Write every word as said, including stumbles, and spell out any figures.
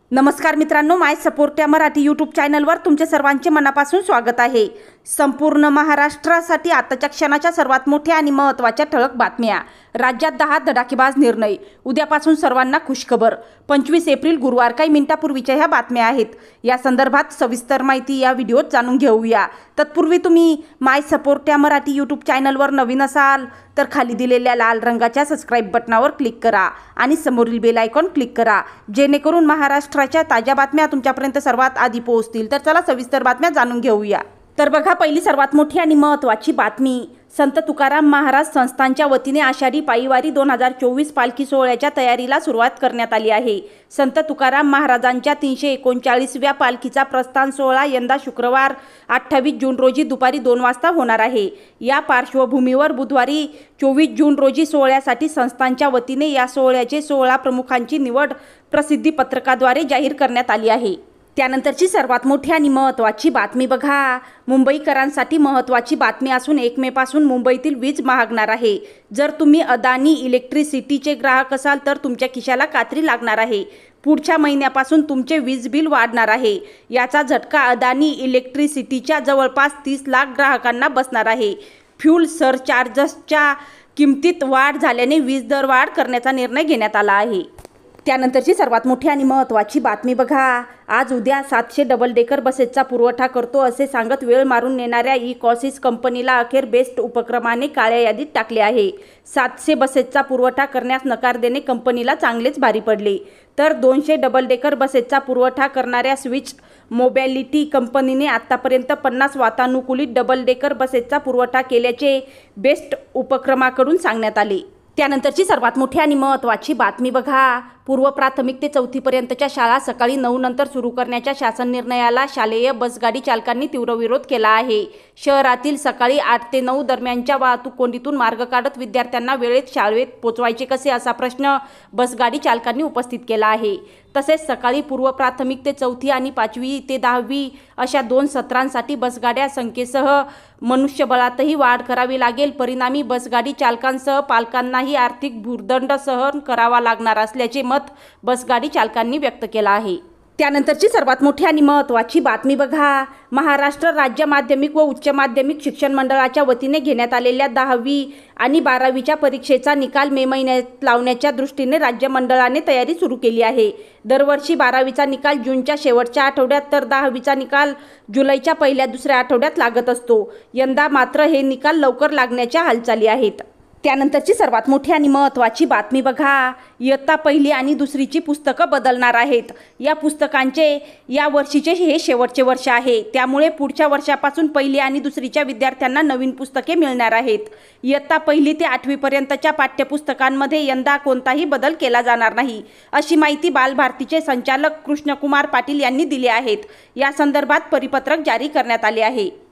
नमस्कार मित्रांनो, माय सपोर्ट या मराठी यूट्यूब चॅनलवर तुमचे सर्वांचे मनापासून स्वागत आहे। संपूर्ण महाराष्ट्रासाठी आताच्या क्षणाच्या सर्वात मोठ्या आणि महत्त्वाच्या ठळक बातम्या। राज्यात दहा धडाकेबाज निर्णय, उद्यापासून सर्वांना खुशखबर। पंचवीस एप्रिल गुरुवार काही मिनिटापूर्वीच्या ह्या बातम्या आहेत। या संदर्भात सविस्तर माहिती या व्हिडिओत जाणून घेऊया। तत्पूर्वी तुम्ही माय सपोर्ट या मराठी यूट्यूब चॅनलवर नवीन असाल तर खाली दिलेल्या लाल रंगाच्या सबस्क्राइब बटनावर क्लिक करा आणि समोरील बेल आयकॉन क्लिक करा, जेणेकरून महाराष्ट्राच्या ताज्या बातम्या तुमच्यापर्यंत सर्वात आधी पोहोचतील। तर चला सविस्तर बातम्या जाणून घेऊया। तर बघा, पहिली सर्वात मोठी आणि महत्त्वाची बातमी, संत तुकाराम महाराज संस्थांच्या वतीने आषाढी पायीवारी दोन हजार चोवीस पालखी सोहळ्याच्या तयारीला सुरुवात करण्यात आली आहे। संत तुकाराम महाराजांच्या तीनशे एकोणचाळीसव्या पालखीचा प्रस्थान सोहळा यंदा शुक्रवार अठ्ठावीस जून रोजी दुपारी दोन वाजता होणार आहे। या पार्श्वभूमीवर बुधवारी चोवीस जून रोजी सोहळ्यासाठी संस्थांच्या वतीने या सोहळ्याचे सोहळा प्रमुखांची निवड प्रसिद्धी पत्रकाद्वारे जाहीर करण्यात आली आहे। त्यानंतरची सर्वात मोठी आणि महत्त्वाची बातमी बघा, मुंबईकरांसाठी महत्त्वाची बातमी असून एक मे पासून मुंबईतील वीज महागणार आहे। जर तुम्ही अदानी इलेक्ट्रिसिटीचे ग्राहक असाल तर तुमच्या खिशाला कात्री लागणार आहे। पुढच्या महिन्यापासून तुमचे वीज बिल वाढणार आहे। याचा झटका अदानी इलेक्ट्रिसिटीच्या जवळपास तीस लाख ग्राहकांना बसणार आहे। फ्यूल सरचार्जेसच्या किमतीत वाढ झाल्याने वीज दर वाढ करण्याचा निर्णय घेण्यात आला आहे। त्यानंतरची सर्वात मोठी आणि महत्त्वाची बातमी बघा, आज उद्या सातशे डबल डेकर बसेसचा पुरवठा करतो असे सांगत वेळ मारून नेणाऱ्या ई कॉसिस कंपनीला अखेर बेस्ट उपक्रमाने काळ्या यादीत टाकले आहे। सातशे बसेसचा पुरवठा करण्यास नकार देणे कंपनीला चांगलेच भारी पडले, तर दोनशे डबल डेकर बसेसचा पुरवठा करणाऱ्या स्विच मोबॅलिटी कंपनीने आतापर्यंत पन्नास वातानुकूलित डबल डेकर बसेसचा पुरवठा केल्याचे बेस्ट उपक्रमाकडून सांगण्यात आले। त्यानंतरची सर्वात मोठी आणि महत्त्वाची बातमी बघा, पूर्व प्राथमिक ते चौथीपर्यंतच्या शाळा सकाळी नऊ नंतर सुरू करण्याच्या शासन निर्णयाला शालेय बसगाडी चालकांनी तीव्र विरोध केला आहे। शहरातील सकाळी आठ ते नऊ दरम्यानच्या वाहतूक कोंडीतून मार्ग काढत विद्यार्थ्यांना वेळेत शाळेत पोचवायचे कसे असा प्रश्न बसगाडी चालकांनी उपस्थित केला आहे। तसेच सकाळी पूर्व प्राथमिक ते चौथी आणि पाचवी ते दहावी अशा दोन सत्रांसाठी बसगाड्या संख्येसह मनुष्यबळातही वाढ करावी लागेल। परिणामी बसगाडी चालकांसह पालकांनाही आर्थिक भुर्दंड सहन करावा लागणार असल्याचे मत बसगाडी चालकांनी व्यक्त केला आहे। त्यानंतरची सर्वात मोठी आणि महत्त्वाची बातमी बघा, महाराष्ट्र राज्य माध्यमिक व उच्च माध्यमिक शिक्षण मंडळाच्या वतीने घेण्यात आलेल्या दहावी आणि बारावीच्या परीक्षेचा निकाल मे महिन्यात लावण्याच्या दृष्टीने राज्य मंडळाने तयारी सुरू केली आहे। दरवर्षी बारावीचा निकाल जूनच्या शेवटच्या आठवड्यात तर दहावीचा निकाल जुलैच्या पहिल्या दुसऱ्या आठवड्यात लागत असतो। यंदा मात्र हे निकाल लवकर लागण्याच्या हालचाली आहेत। त्यानंतरची सर्वात मोठी आणि महत्त्वाची बातमी बघा, इयत्ता पहिली आणि दुसरीची पुस्तकं बदलणार आहेत। या पुस्तकांचे या वर्षीचे हे शेवटचे वर्ष आहे, त्यामुळे पुढच्या वर्षापासून पहिली आणि दुसरीच्या विद्यार्थ्यांना नवीन पुस्तके मिळणार आहेत। इयत्ता पहिली ते आठवीपर्यंतच्या पाठ्यपुस्तकांमध्ये यंदा कोणताही बदल केला जाणार नाही, अशी माहिती बालभारतीचे संचालक कृष्णकुमार पाटील यांनी दिली आहे। या संदर्भात परिपत्रक जारी करण्यात आले आहे।